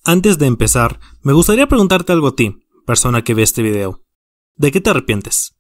Antes de empezar, me gustaría preguntarte algo a ti, persona que ve este video. ¿De qué te arrepientes?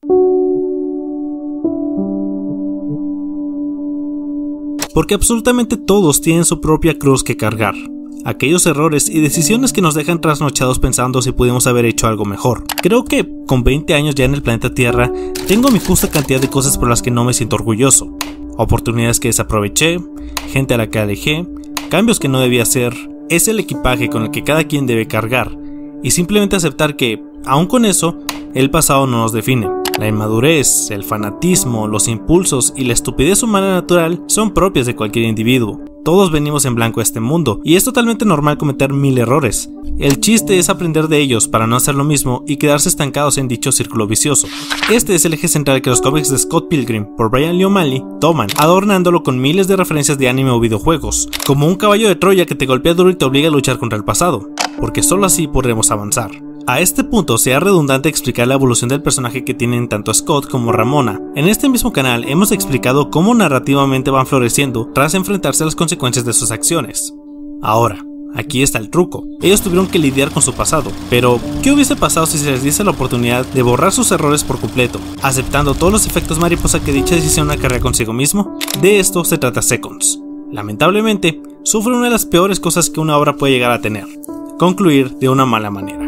Porque absolutamente todos tienen su propia cruz que cargar. Aquellos errores y decisiones que nos dejan trasnochados pensando si pudimos haber hecho algo mejor. Creo que con 20 años ya en el planeta Tierra, tengo mi justa cantidad de cosas por las que no me siento orgulloso. Oportunidades que desaproveché, gente a la que alejé, cambios que no debía hacer. Es el equipaje con el que cada quien debe cargar, y simplemente aceptar que, aun con eso, el pasado no nos define. La inmadurez, el fanatismo, los impulsos y la estupidez humana natural son propias de cualquier individuo. Todos venimos en blanco a este mundo, y es totalmente normal cometer 1000 errores. El chiste es aprender de ellos para no hacer lo mismo y quedarse estancados en dicho círculo vicioso. Este es el eje central que los cómics de Scott Pilgrim por Brian Lee O'Malley toman, adornándolo con miles de referencias de anime o videojuegos, como un caballo de Troya que te golpea duro y te obliga a luchar contra el pasado, porque solo así podremos avanzar. A este punto sea redundante explicar la evolución del personaje que tienen tanto Scott como Ramona. En este mismo canal hemos explicado cómo narrativamente van floreciendo tras enfrentarse a las consecuencias de sus acciones. Ahora, aquí está el truco. Ellos tuvieron que lidiar con su pasado, pero ¿qué hubiese pasado si se les diese la oportunidad de borrar sus errores por completo, aceptando todos los efectos mariposa que dicha decisión acarrea consigo mismo? De esto se trata Seconds. Lamentablemente, sufre una de las peores cosas que una obra puede llegar a tener: concluir de una mala manera.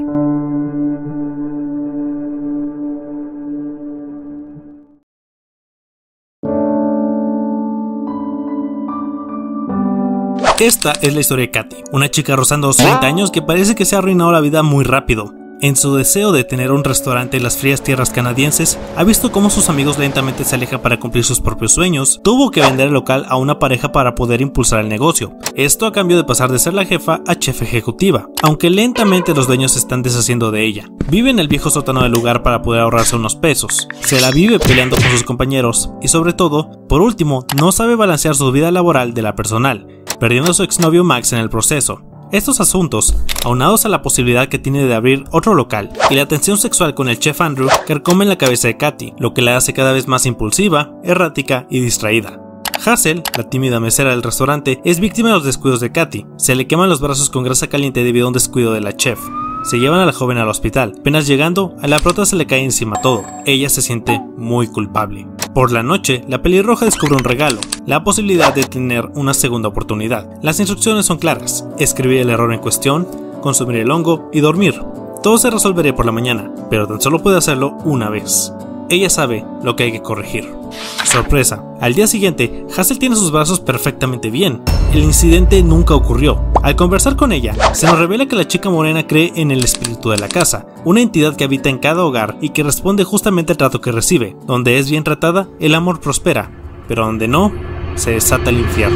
Esta es la historia de Katy, una chica rozando los 30 años que parece que se ha arruinado la vida muy rápido. En su deseo de tener un restaurante en las frías tierras canadienses, ha visto cómo sus amigos lentamente se alejan para cumplir sus propios sueños. Tuvo que vender el local a una pareja para poder impulsar el negocio. Esto a cambio de pasar de ser la jefa a chef ejecutiva, aunque lentamente los dueños se están deshaciendo de ella. Vive en el viejo sótano del lugar para poder ahorrarse unos pesos. Se la vive peleando con sus compañeros y, sobre todo, por último, no sabe balancear su vida laboral de la personal, perdiendo a su exnovio Max en el proceso. Estos asuntos, aunados a la posibilidad que tiene de abrir otro local y la tensión sexual con el chef Andrew, carcomen la cabeza de Katy, lo que la hace cada vez más impulsiva, errática y distraída. Hazel, la tímida mesera del restaurante, es víctima de los descuidos de Katy. Se le queman los brazos con grasa caliente debido a un descuido de la chef. Se llevan a la joven al hospital. Apenas llegando, a la prota se le cae encima todo. Ella se siente muy culpable. Por la noche, la pelirroja descubre un regalo, la posibilidad de tener una segunda oportunidad. Las instrucciones son claras: escribir el error en cuestión, consumir el hongo y dormir. Todo se resolvería por la mañana, pero tan solo puede hacerlo una vez. Ella sabe lo que hay que corregir. Sorpresa, al día siguiente, Hazel tiene sus brazos perfectamente bien. El incidente nunca ocurrió. Al conversar con ella, se nos revela que la chica morena cree en el espíritu de la casa, una entidad que habita en cada hogar y que responde justamente al trato que recibe. Donde es bien tratada, el amor prospera, pero donde no, se desata el infierno.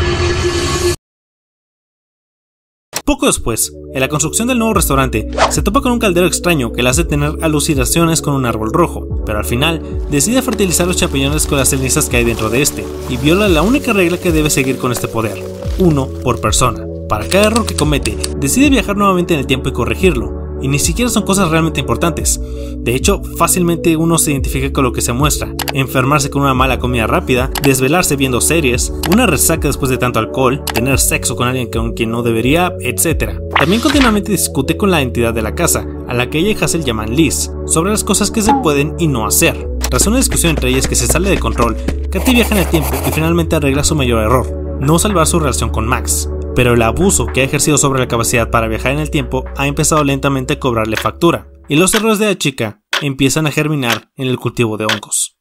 Poco después, en la construcción del nuevo restaurante, se topa con un caldero extraño que le hace tener alucinaciones con un árbol rojo, pero al final decide fertilizar los champiñones con las cenizas que hay dentro de este, y viola la única regla que debe seguir con este poder: uno por persona. Para cada error que comete, decide viajar nuevamente en el tiempo y corregirlo, y ni siquiera son cosas realmente importantes. De hecho, fácilmente uno se identifica con lo que se muestra: enfermarse con una mala comida rápida, desvelarse viendo series, una resaca después de tanto alcohol, tener sexo con alguien con quien no debería, etc. También continuamente discute con la entidad de la casa, a la que ella y Hazel llaman Liz, sobre las cosas que se pueden y no hacer. Tras una discusión entre ellas que se sale de control, Katy viaja en el tiempo y finalmente arregla su mayor error: no salvar su relación con Max. Pero el abuso que ha ejercido sobre la capacidad para viajar en el tiempo ha empezado lentamente a cobrarle factura, y los errores de la chica empiezan a germinar en el cultivo de hongos.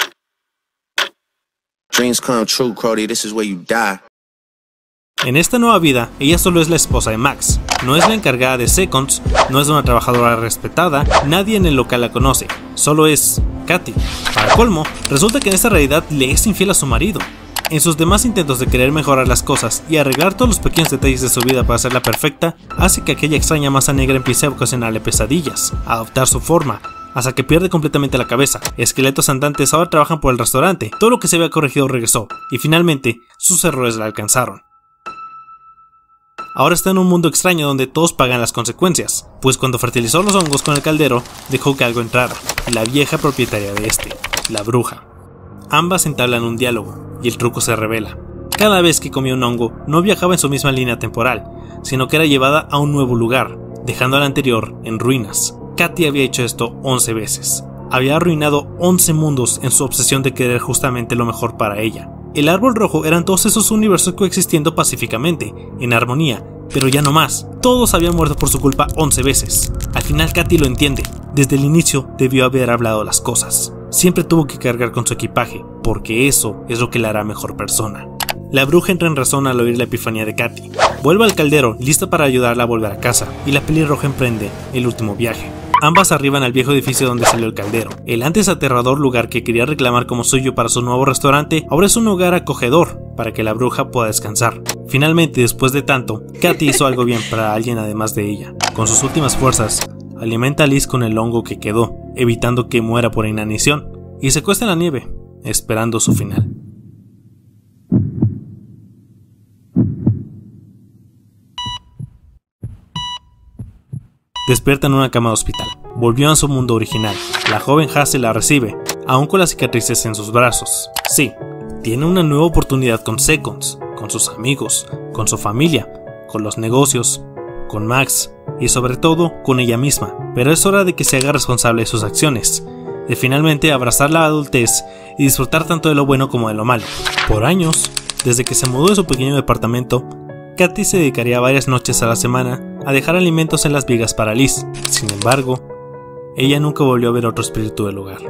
En esta nueva vida, ella solo es la esposa de Max, no es la encargada de Seconds, no es una trabajadora respetada, nadie en el local la conoce, solo es Katy. Para colmo, resulta que en esta realidad le es infiel a su marido. En sus demás intentos de querer mejorar las cosas y arreglar todos los pequeños detalles de su vida para hacerla perfecta, hace que aquella extraña masa negra empiece a ocasionarle pesadillas, a adoptar su forma, hasta que pierde completamente la cabeza. Esqueletos andantes ahora trabajan por el restaurante, todo lo que se había corregido regresó, y finalmente, sus errores la alcanzaron. Ahora está en un mundo extraño donde todos pagan las consecuencias, pues cuando fertilizó los hongos con el caldero, dejó que algo entrara, la vieja propietaria de este, la bruja. Ambas entablan un diálogo, y el truco se revela. Cada vez que comía un hongo, no viajaba en su misma línea temporal, sino que era llevada a un nuevo lugar, dejando al anterior en ruinas. Katy había hecho esto 11 veces. Había arruinado 11 mundos en su obsesión de querer justamente lo mejor para ella. El árbol rojo eran todos esos universos coexistiendo pacíficamente, en armonía, pero ya no más. Todos habían muerto por su culpa 11 veces. Al final Katy lo entiende. Desde el inicio debió haber hablado las cosas. Siempre tuvo que cargar con su equipaje, porque eso es lo que la hará mejor persona. La bruja entra en razón al oír la epifanía de Katy. Vuelve al caldero, lista para ayudarla a volver a casa, y la pelirroja emprende el último viaje. Ambas arriban al viejo edificio donde salió el caldero. El antes aterrador lugar que quería reclamar como suyo para su nuevo restaurante, ahora es un hogar acogedor para que la bruja pueda descansar. Finalmente, después de tanto, Katy hizo algo bien para alguien además de ella. Con sus últimas fuerzas, alimenta a Liz con el hongo que quedó, evitando que muera por inanición, y se acuesta en la nieve, esperando su final. Despierta en una cama de hospital. Volvió a su mundo original. La joven Hazel la recibe, aún con las cicatrices en sus brazos. Sí, tiene una nueva oportunidad con Seconds, con sus amigos, con su familia, con los negocios, con Max y sobre todo con ella misma. Pero es hora de que se haga responsable de sus acciones, de finalmente abrazar la adultez y disfrutar tanto de lo bueno como de lo malo. Por años, desde que se mudó de su pequeño departamento, Katy se dedicaría varias noches a la semana a dejar alimentos en las vigas para Liz. Sin embargo, ella nunca volvió a ver otro espíritu del hogar.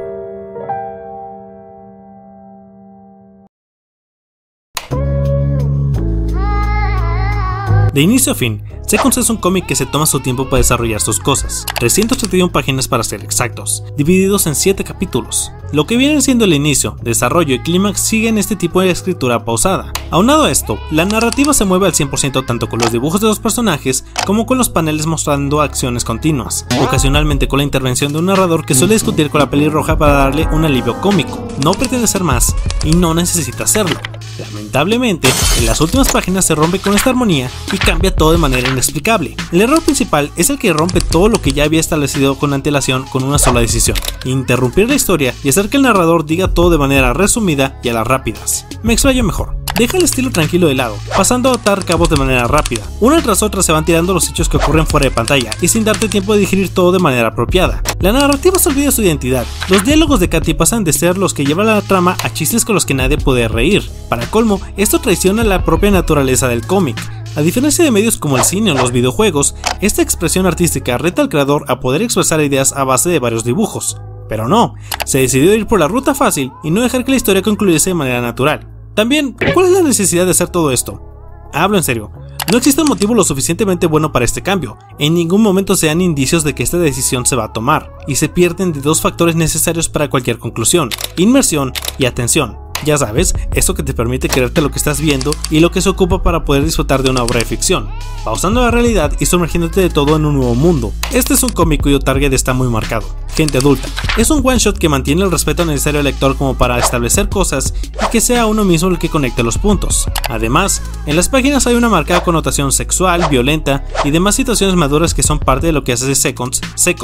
De inicio a fin, Seconds es un cómic que se toma su tiempo para desarrollar sus cosas, 331 páginas para ser exactos, divididos en 7 capítulos. Lo que viene siendo el inicio, desarrollo y clímax siguen este tipo de escritura pausada. Aunado a esto, la narrativa se mueve al 100% tanto con los dibujos de los personajes como con los paneles mostrando acciones continuas, ocasionalmente con la intervención de un narrador que suele discutir con la pelirroja para darle un alivio cómico. No pretende ser más y no necesita hacerlo. Lamentablemente, en las últimas páginas se rompe con esta armonía y cambia todo de manera inexplicable. El error principal es el que rompe todo lo que ya había establecido con antelación con una sola decisión: interrumpir la historia y hacer que el narrador diga todo de manera resumida y a las rápidas. Me explayo mejor. Deja el estilo tranquilo de lado, pasando a atar cabos de manera rápida. Una tras otra se van tirando los hechos que ocurren fuera de pantalla y sin darte tiempo de digerir todo de manera apropiada. La narrativa se olvida su identidad. Los diálogos de Katy pasan de ser los que llevan la trama a chistes con los que nadie puede reír. Para colmo, esto traiciona la propia naturaleza del cómic. A diferencia de medios como el cine o los videojuegos, esta expresión artística reta al creador a poder expresar ideas a base de varios dibujos. Pero no, se decidió ir por la ruta fácil y no dejar que la historia concluyese de manera natural. También, ¿cuál es la necesidad de hacer todo esto? Hablo en serio, no existe un motivo lo suficientemente bueno para este cambio. En ningún momento se dan indicios de que esta decisión se va a tomar, y se pierden de dos factores necesarios para cualquier conclusión: inmersión y atención. Ya sabes, eso que te permite creerte lo que estás viendo y lo que se ocupa para poder disfrutar de una obra de ficción, pausando la realidad y sumergiéndote de todo en un nuevo mundo. Este es un cómic cuyo target está muy marcado: gente adulta. Es un one shot que mantiene el respeto necesario al lector como para establecer cosas y que sea uno mismo el que conecte los puntos. Además, en las páginas hay una marcada connotación sexual, violenta y demás situaciones maduras que son parte de lo que hace Seconds.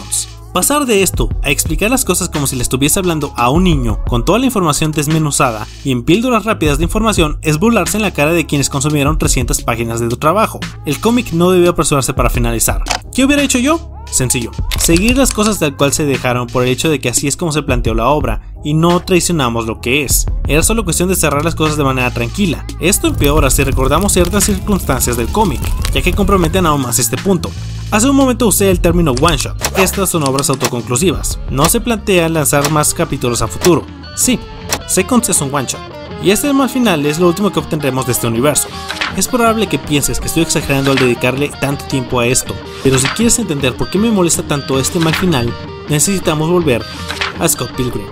Pasar de esto a explicar las cosas como si le estuviese hablando a un niño, con toda la información desmenuzada y en píldoras rápidas de información, es burlarse en la cara de quienes consumieron 300 páginas de tu trabajo. El cómic no debió apresurarse para finalizar. ¿Qué hubiera hecho yo? Sencillo, seguir las cosas tal cual se dejaron por el hecho de que así es como se planteó la obra y no traicionamos lo que es. Era solo cuestión de cerrar las cosas de manera tranquila. Esto empeora si recordamos ciertas circunstancias del cómic, ya que comprometen aún más este punto. Hace un momento usé el término one shot. Estas son obras autoconclusivas. No se plantea lanzar más capítulos a futuro. Sí, Seconds es un one shot, y este mal final es lo último que obtendremos de este universo. Es probable que pienses que estoy exagerando al dedicarle tanto tiempo a esto, pero si quieres entender por qué me molesta tanto este mal final, necesitamos volver a Scott Pilgrim.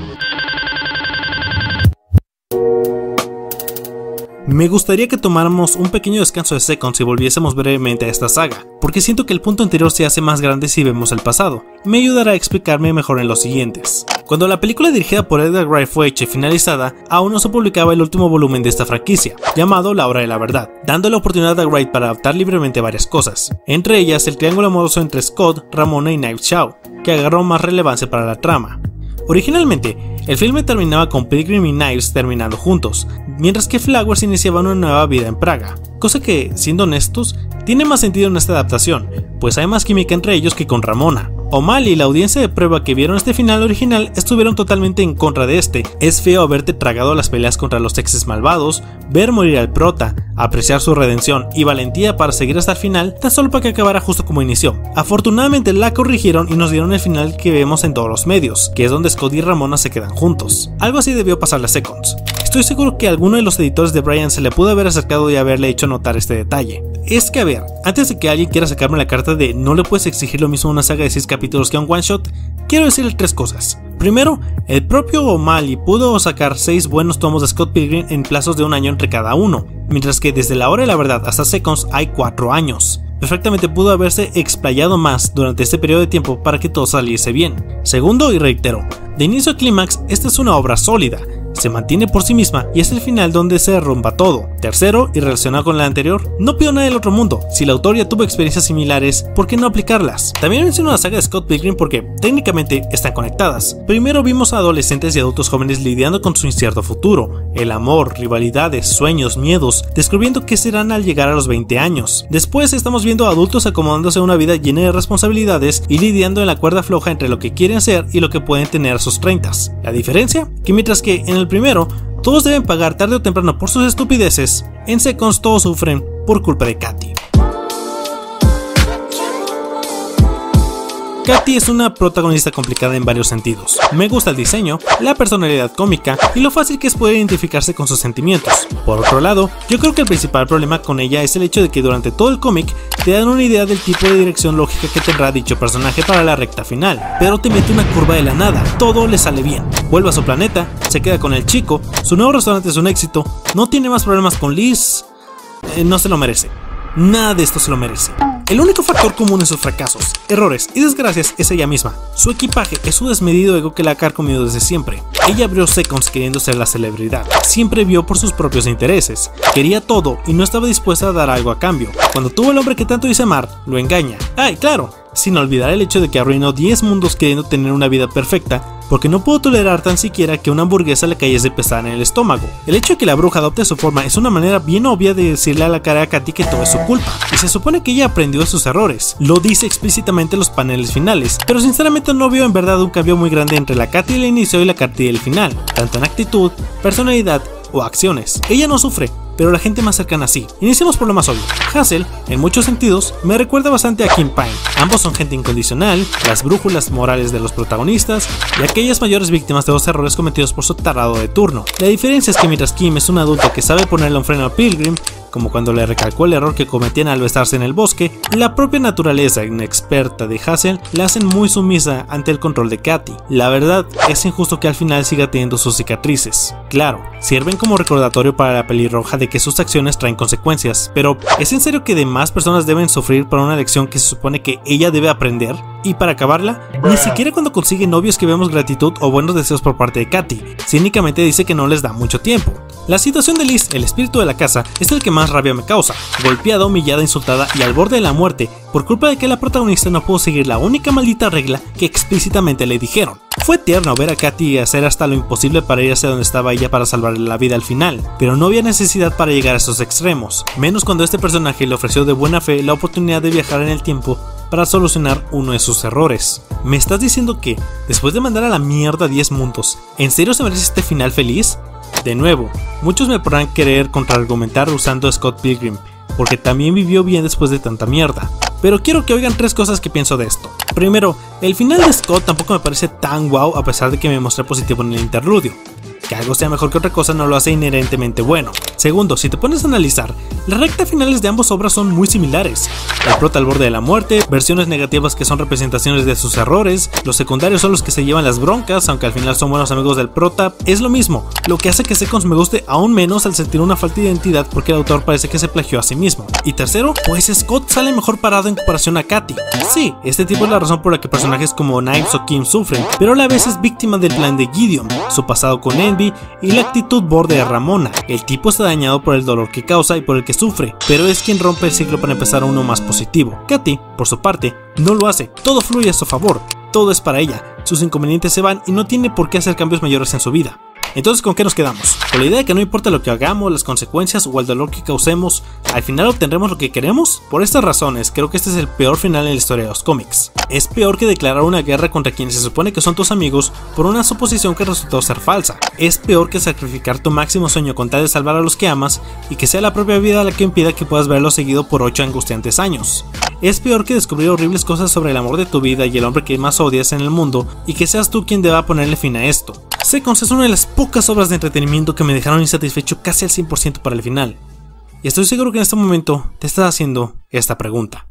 Me gustaría que tomáramos un pequeño descanso de Seconds y volviésemos brevemente a esta saga, porque siento que el punto anterior se hace más grande si vemos el pasado. Me ayudará a explicarme mejor en los siguientes. Cuando la película dirigida por Edgar Wright fue hecha y finalizada, aún no se publicaba el último volumen de esta franquicia, llamado La Hora de la Verdad, dando la oportunidad a Wright para adaptar libremente varias cosas, entre ellas el triángulo amoroso entre Scott, Ramona y Knives Shaw, que agarró más relevancia para la trama. Originalmente, El filme terminaba con Pilgrim y Knives terminando juntos, mientras que Flowers iniciaba una nueva vida en Praga, cosa que, siendo honestos, tiene más sentido en esta adaptación, pues hay más química entre ellos que con Ramona. O'Malley y la audiencia de prueba que vieron este final original estuvieron totalmente en contra de este. Es feo haberte tragado las peleas contra los exes malvados, ver morir al prota, apreciar su redención y valentía para seguir hasta el final, tan solo para que acabara justo como inició. Afortunadamente la corrigieron y nos dieron el final que vemos en todos los medios, que es donde Scott y Ramona se quedan juntos. Algo así debió pasarle a Seconds. Estoy seguro que a alguno de los editores de Brian se le pudo haber acercado y haberle hecho notar este detalle. Es que a ver, antes de que alguien quiera sacarme la carta de no le puedes exigir lo mismo a una saga de 6 capítulos que a un one shot, quiero decirle 3 cosas. Primero, el propio O'Malley pudo sacar 6 buenos tomos de Scott Pilgrim en plazos de un año entre cada uno, mientras que desde la hora de la verdad hasta Seconds hay 4 años. Perfectamente pudo haberse explayado más durante este periodo de tiempo para que todo saliese bien. Segundo, y reitero, de inicio a clímax, esta es una obra sólida. Se mantiene por sí misma y es el final donde se derrumba todo. Tercero, y relacionado con la anterior, no pido nada del otro mundo. Si la autor ya tuvo experiencias similares, ¿por qué no aplicarlas? También menciono la saga de Scott Pilgrim porque técnicamente están conectadas. Primero vimos a adolescentes y adultos jóvenes lidiando con su incierto futuro, el amor, rivalidades, sueños, miedos, descubriendo qué serán al llegar a los 20 años. Después estamos viendo a adultos acomodándose a una vida llena de responsabilidades y lidiando en la cuerda floja entre lo que quieren ser y lo que pueden tener a sus 30s. La diferencia, que mientras que en el primero todos deben pagar tarde o temprano por sus estupideces, en Seconds todos sufren por culpa de Katie. Katie es una protagonista complicada en varios sentidos. Me gusta el diseño, la personalidad cómica y lo fácil que es poder identificarse con sus sentimientos. Por otro lado, yo creo que el principal problema con ella es el hecho de que durante todo el cómic te dan una idea del tipo de dirección lógica que tendrá dicho personaje para la recta final, pero te mete una curva de la nada, todo le sale bien. Vuelve a su planeta, se queda con el chico, su nuevo restaurante es un éxito, no tiene más problemas con Liz, no se lo merece. Nada de esto se lo merece. El único factor común en sus fracasos, errores y desgracias es ella misma. Su equipaje es su desmedido ego que la ha carcomido desde siempre. Ella abrió Seconds queriendo ser la celebridad. Siempre vio por sus propios intereses. Quería todo y no estaba dispuesta a dar algo a cambio. Cuando tuvo el hombre que tanto dice amar, lo engaña. ¡Ay, claro! Sin olvidar el hecho de que arruinó 10 mundos queriendo tener una vida perfecta, porque no pudo tolerar tan siquiera que una hamburguesa le cayese pesada en el estómago. El hecho de que la bruja adopte su forma es una manera bien obvia de decirle a la cara a Katie que todo es su culpa, y se supone que ella aprendió de sus errores. Lo dice explícitamente en los paneles finales, pero sinceramente no veo en verdad un cambio muy grande entre la Katie del inicio y la Katie del final, tanto en actitud, personalidad o acciones. Ella no sufre, pero la gente más cercana sí. Iniciemos por lo más obvio. Hazel, en muchos sentidos, me recuerda bastante a Kim Pine. Ambos son gente incondicional, las brújulas morales de los protagonistas y aquellas mayores víctimas de los errores cometidos por su tarado de turno. La diferencia es que mientras Kim es una adulta que sabe ponerle un freno a Pilgrim, como cuando le recalcó el error que cometían al besarse en el bosque, la propia naturaleza inexperta de Hazel la hacen muy sumisa ante el control de Katie. La verdad, es injusto que al final siga teniendo sus cicatrices. Claro, sirven como recordatorio para la pelirroja de que sus acciones traen consecuencias, pero ¿es en serio que demás personas deben sufrir por una lección que se supone que ella debe aprender? Y para acabarla, ni siquiera cuando consigue novios que vemos gratitud o buenos deseos por parte de Katie, cínicamente dice que no les da mucho tiempo. La situación de Liz, el espíritu de la casa, es el que más rabia me causa, golpeada, humillada, insultada y al borde de la muerte por culpa de que la protagonista no pudo seguir la única maldita regla que explícitamente le dijeron. Fue tierno ver a Katie hacer hasta lo imposible para ir hacia donde estaba ella para salvarle la vida al final, pero no había necesidad para llegar a esos extremos, menos cuando este personaje le ofreció de buena fe la oportunidad de viajar en el tiempo para solucionar uno de sus errores. ¿Me estás diciendo que, después de mandar a la mierda 10 mundos, ¿en serio se merece este final feliz? De nuevo, muchos me podrán querer contraargumentar usando a Scott Pilgrim, porque también vivió bien después de tanta mierda. Pero quiero que oigan 3 cosas que pienso de esto. Primero, el final de Scott tampoco me parece tan guau a pesar de que me mostré positivo en el interludio. Que algo sea mejor que otra cosa no lo hace inherentemente bueno. Segundo, si te pones a analizar, las rectas finales de ambas obras son muy similares. El prota al borde de la muerte, versiones negativas que son representaciones de sus errores, los secundarios son los que se llevan las broncas, aunque al final son buenos amigos del prota, es lo mismo, lo que hace que Seconds me guste aún menos al sentir una falta de identidad porque el autor parece que se plagió a sí mismo. Y tercero, pues Scott sale mejor parado en comparación a Katie. Sí, este tipo es la razón por la que personajes como Knives o Kim sufren, pero a la vez es víctima del plan de Gideon, su pasado con Envy y la actitud borde de Ramona. El tipo está dañado por el dolor que causa y por el que sufre, pero es quien rompe el ciclo para empezar uno más positivo. Katie, por su parte, no lo hace, todo fluye a su favor. todo es para ella, sus inconvenientes se van y no tiene por qué hacer cambios mayores en su vida. Entonces, ¿con qué nos quedamos? ¿Con la idea de que no importa lo que hagamos, las consecuencias o el dolor que causemos, al final obtendremos lo que queremos? Por estas razones, creo que este es el peor final en la historia de los cómics. Es peor que declarar una guerra contra quienes se supone que son tus amigos por una suposición que resultó ser falsa. Es peor que sacrificar tu máximo sueño con tal de salvar a los que amas y que sea la propia vida la que impida que puedas verlo seguido por 8 angustiantes años. Es peor que descubrir horribles cosas sobre el amor de tu vida y el hombre que más odias en el mundo y que seas tú quien deba ponerle fin a esto. Seconds es una de las pocas obras de entretenimiento que me dejaron insatisfecho casi al 100% para el final. Y estoy seguro que en este momento te estás haciendo esta pregunta.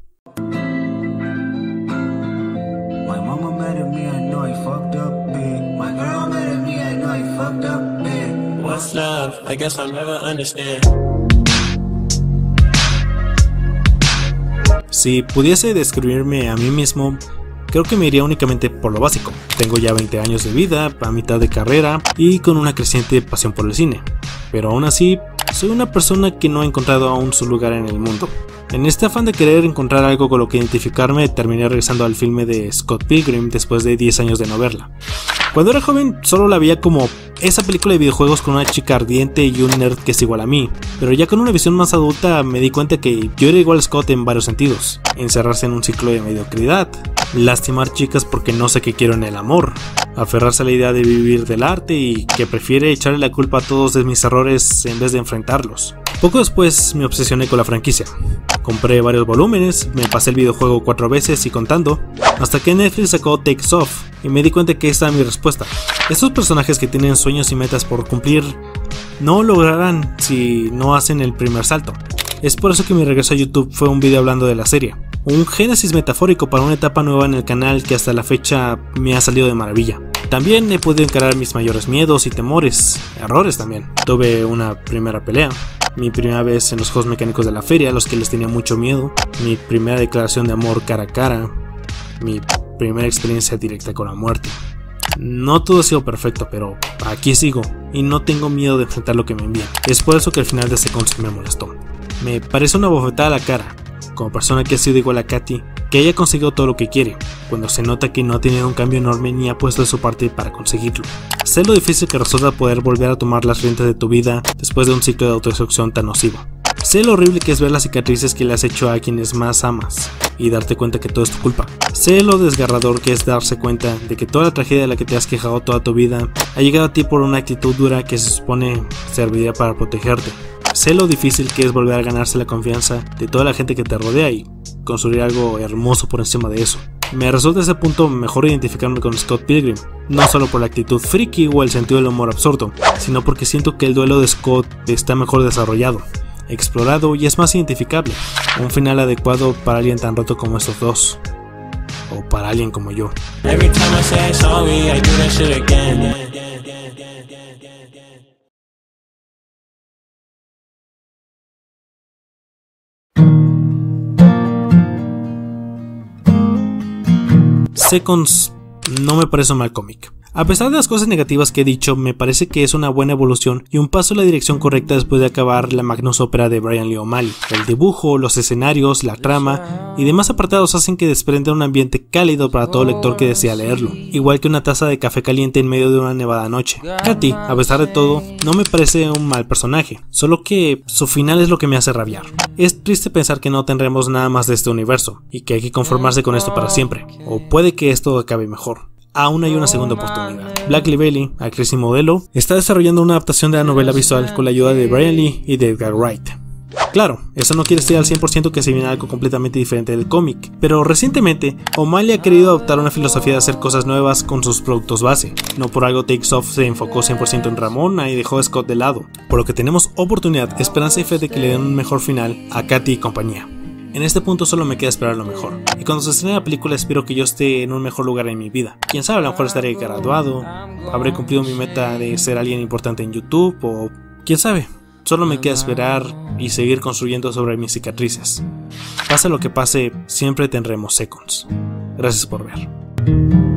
Si pudiese describirme a mí mismo, creo que me iría únicamente por lo básico. Tengo ya 20 años de vida, a mitad de carrera y con una creciente pasión por el cine. Pero aún así, soy una persona que no ha encontrado aún su lugar en el mundo. En este afán de querer encontrar algo con lo que identificarme, terminé regresando al filme de Scott Pilgrim después de 10 años de no verla. Cuando era joven solo la veía como esa película de videojuegos con una chica ardiente y un nerd que es igual a mí, pero ya con una visión más adulta me di cuenta que yo era igual a Scott en varios sentidos. Encerrarse en un ciclo de mediocridad, lastimar chicas porque no sé qué quiero en el amor, aferrarse a la idea de vivir del arte y que prefiere echarle la culpa a todos de mis errores en vez de enfrentarlos. Poco después me obsesioné con la franquicia. Compré varios volúmenes, me pasé el videojuego 4 veces y contando, hasta que Netflix sacó Takes Off y me di cuenta que esta era mi respuesta. Estos personajes que tienen sueños y metas por cumplir no lograrán si no hacen el primer salto. Es por eso que mi regreso a YouTube fue un video hablando de la serie, un génesis metafórico para una etapa nueva en el canal que hasta la fecha me ha salido de maravilla. También he podido encarar mis mayores miedos y temores, errores también. Tuve una primera pelea, mi primera vez en los juegos mecánicos de la feria a los que les tenía mucho miedo, mi primera declaración de amor cara a cara, mi primera experiencia directa con la muerte. No todo ha sido perfecto, pero aquí sigo y no tengo miedo de enfrentar lo que me envían. Es por eso que el final de Seconds me molestó. Me parece una bofetada a la cara, como persona que ha sido igual a Katy, que haya conseguido todo lo que quiere, cuando se nota que no ha tenido un cambio enorme ni ha puesto de su parte para conseguirlo. Sé lo difícil que resulta poder volver a tomar las riendas de tu vida después de un ciclo de autodestrucción tan nocivo. Sé lo horrible que es ver las cicatrices que le has hecho a quienes más amas y darte cuenta que todo es tu culpa. Sé lo desgarrador que es darse cuenta de que toda la tragedia de la que te has quejado toda tu vida ha llegado a ti por una actitud dura que se supone serviría para protegerte. Sé lo difícil que es volver a ganarse la confianza de toda la gente que te rodea y construir algo hermoso por encima de eso. Me resulta a ese punto mejor identificarme con Scott Pilgrim, no solo por la actitud friki o el sentido del humor absurdo, sino porque siento que el duelo de Scott está mejor desarrollado, explorado y es más identificable. Un final adecuado para alguien tan roto como estos dos, o para alguien como yo. Seconds no me parece un mal cómic. A pesar de las cosas negativas que he dicho, me parece que es una buena evolución y un paso en la dirección correcta después de acabar la Magnus Opera de Brian Lee O'Malley. El dibujo, los escenarios, la trama y demás apartados hacen que desprenda un ambiente cálido para todo lector que desea leerlo, igual que una taza de café caliente en medio de una nevada noche. Katy, a pesar de todo, no me parece un mal personaje, solo que su final es lo que me hace rabiar. Es triste pensar que no tendremos nada más de este universo y que hay que conformarse con esto para siempre, o puede que esto acabe mejor. Aún hay una segunda oportunidad. Black Lively, actriz y modelo, está desarrollando una adaptación de la novela visual con la ayuda de Brian Lee y de Edgar Wright. Claro, eso no quiere decir al 100% que se viene algo completamente diferente del cómic, pero recientemente O'Malley ha querido adoptar una filosofía de hacer cosas nuevas con sus productos base. No por algo Takes Off se enfocó 100% en Ramona y dejó a Scott de lado, por lo que tenemos oportunidad, esperanza y fe de que le den un mejor final a Katy y compañía. En este punto solo me queda esperar lo mejor, y cuando se estrene la película espero que yo esté en un mejor lugar en mi vida. Quién sabe, a lo mejor estaré graduado, habré cumplido mi meta de ser alguien importante en YouTube, o quién sabe. Solo me queda esperar y seguir construyendo sobre mis cicatrices. Pase lo que pase, siempre tendremos Seconds. Gracias por ver.